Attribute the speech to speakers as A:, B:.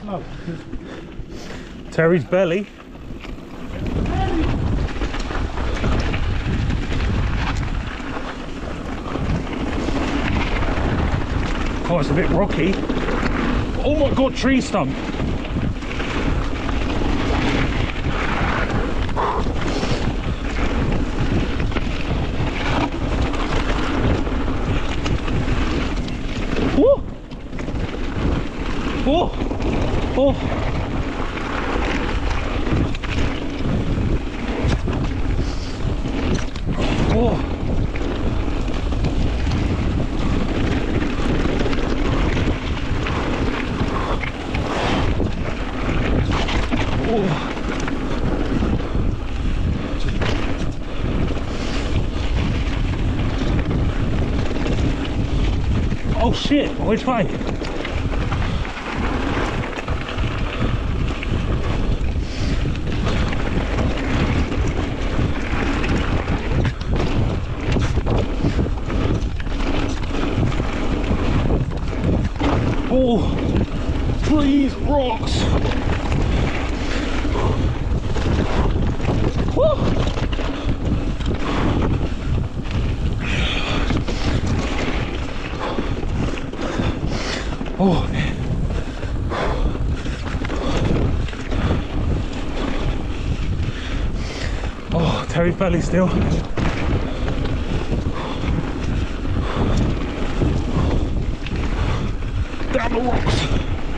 A: Oh.
B: Terry's belly. Oh, it's a bit rocky. Oh my god, tree stump. Woo! Oh! Oh! Oh! Oh shit, which way? Oh, trees, rocks. Woo. Oh man. Oh, Terry's belly still. Down the rocks.